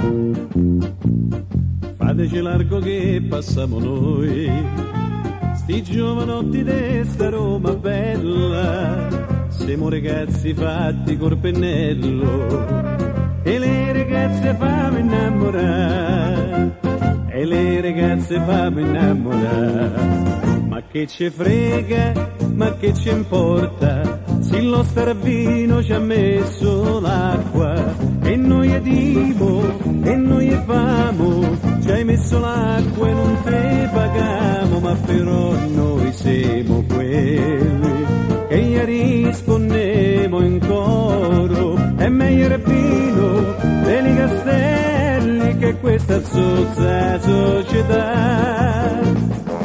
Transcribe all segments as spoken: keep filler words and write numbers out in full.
Fateci largo che passiamo noi, sti giovanotti di sta Roma bella, siamo ragazzi fatti col pennello, e le ragazze fammi innamorare, e le ragazze fammi innamorare, ma che ci frega, ma che ci importa, se lo staravino ci ha messo l'acqua, e noi è dimo, e noi è famo, ci hai messo l'acqua e non te pagamo, ma però noi siamo quelli che gli rispondemo in coro, è meglio il vino dei castelli che questa zozza società.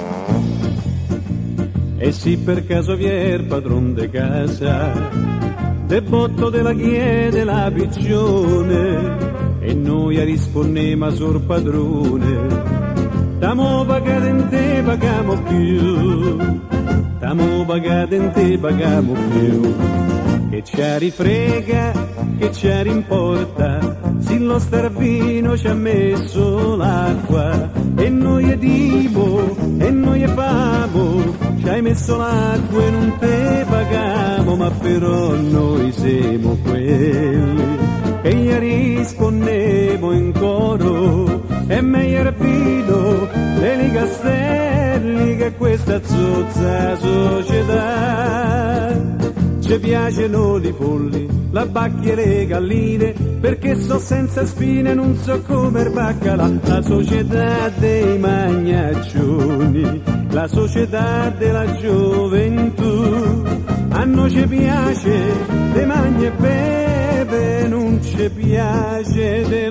E se per caso vi è il padron de casa, de botto della chiede la piccione, e noi a rispondema sul padrone, t'amo pagato in te pagamo più, t'amo pagato in te pagamo più, che ci rifrega, che ci rimporta, se lo starvino ci ha messo l'acqua, e noi è divo, e noi è famo, ci hai messo l'acqua e non te pagamo, ma però noi siamo quelli che gli rispondemo in coro, è meglio il vino dei castelli che questa zozza società. Ci piacciono i polli, la bacchia e le galline, perché so senza spine, non so come il baccalà. La società dei magnaccioni, la società della gioventù, a noi ci piace de magna e beve, non ci piace de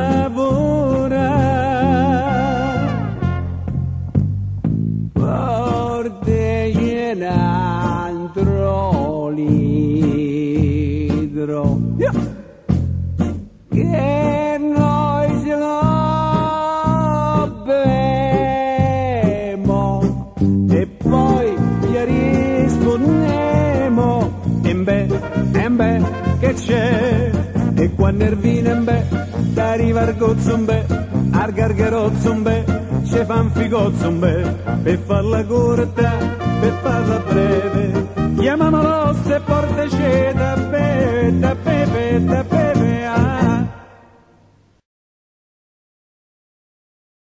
lavorare. Portegli un altro litro, yeah, che noi ce lo beviamo e poi gli rispondiamo embe, embe, che c'è? E quando il vino embe, t'arriva il gozzo embe, al gargarozzo embe, ci fa un figozzo embe, per farla corta, per farla breve, chiamiamo l'oste e porteci da bere, da bere, da